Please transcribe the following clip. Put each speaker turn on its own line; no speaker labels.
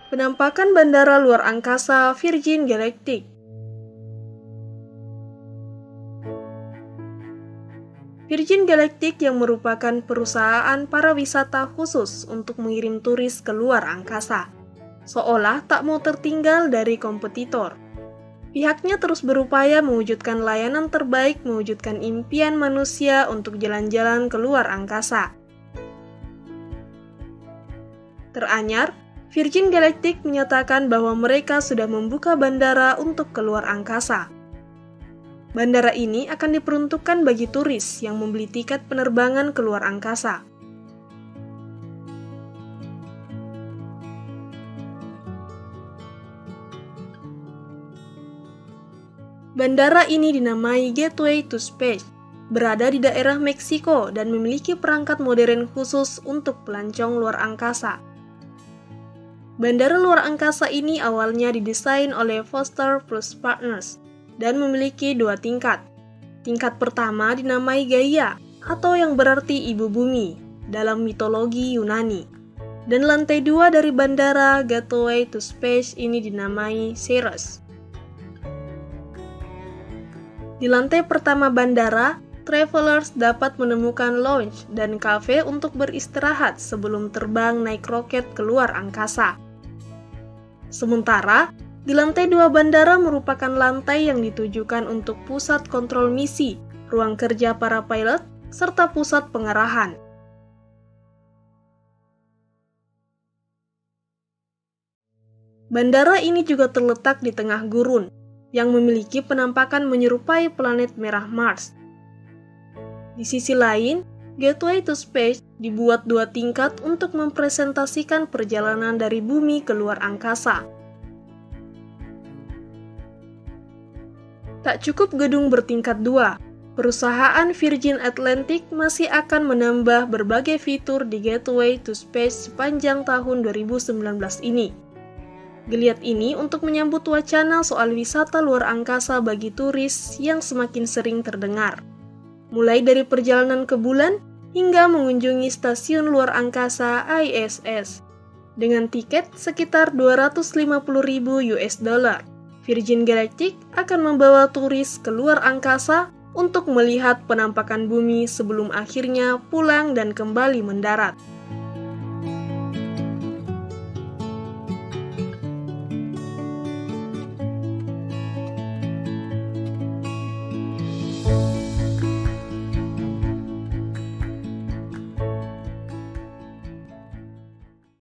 Penampakan Bandara Luar Angkasa Virgin Galactic. Virgin Galactic yang merupakan perusahaan pariwisata khusus untuk mengirim turis ke luar angkasa, seolah tak mau tertinggal dari kompetitor. Pihaknya terus berupaya mewujudkan layanan terbaik, mewujudkan impian manusia untuk jalan-jalan ke luar angkasa. Teranyar, Virgin Galactic menyatakan bahwa mereka sudah membuka bandara untuk keluar angkasa. Bandara ini akan diperuntukkan bagi turis yang membeli tiket penerbangan ke luar angkasa. Bandara ini dinamai Gateway to Space, berada di daerah Meksiko dan memiliki perangkat modern khusus untuk pelancong luar angkasa. Bandara luar angkasa ini awalnya didesain oleh Foster Plus Partners dan memiliki 2 tingkat. Tingkat pertama dinamai Gaia, atau yang berarti ibu bumi dalam mitologi Yunani. Dan lantai 2 dari bandara Gateway to Space ini dinamai Ceres. Di lantai pertama bandara, travelers dapat menemukan lounge dan kafe untuk beristirahat sebelum terbang naik roket keluar angkasa. Sementara, di lantai 2 bandara merupakan lantai yang ditujukan untuk pusat kontrol misi, ruang kerja para pilot, serta pusat pengarahan. Bandara ini juga terletak di tengah gurun, yang memiliki penampakan menyerupai planet merah Mars. Di sisi lain, Gateway to Space dibuat 2 tingkat untuk mempresentasikan perjalanan dari bumi ke luar angkasa. Tak cukup gedung bertingkat 2, perusahaan Virgin Atlantic masih akan menambah berbagai fitur di Gateway to Space sepanjang tahun 2019 ini. Geliat ini untuk menyambut wacana soal wisata luar angkasa bagi turis yang semakin sering terdengar. Mulai dari perjalanan ke bulan hingga mengunjungi stasiun luar angkasa ISS. Dengan tiket sekitar $250.000, Virgin Galactic akan membawa turis ke luar angkasa untuk melihat penampakan bumi sebelum akhirnya pulang dan kembali mendarat.